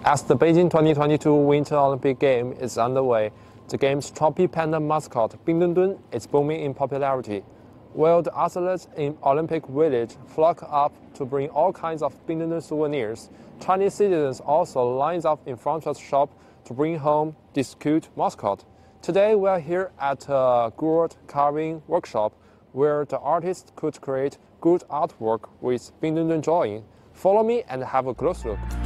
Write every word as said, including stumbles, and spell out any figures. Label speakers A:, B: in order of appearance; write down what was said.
A: As the Beijing twenty twenty-two Winter Olympic game is underway, the game's chubby panda mascot Bing Dwen Dwen is booming in popularity. While the athletes in Olympic Village flock up to bring all kinds of Bing Dwen Dwen souvenirs, Chinese citizens also line up in front of the shop to bring home this cute mascot. Today we are here at a gourd carving workshop where the artist could create good artwork with Bing Dwen Dwen drawing. Follow me and have a close look.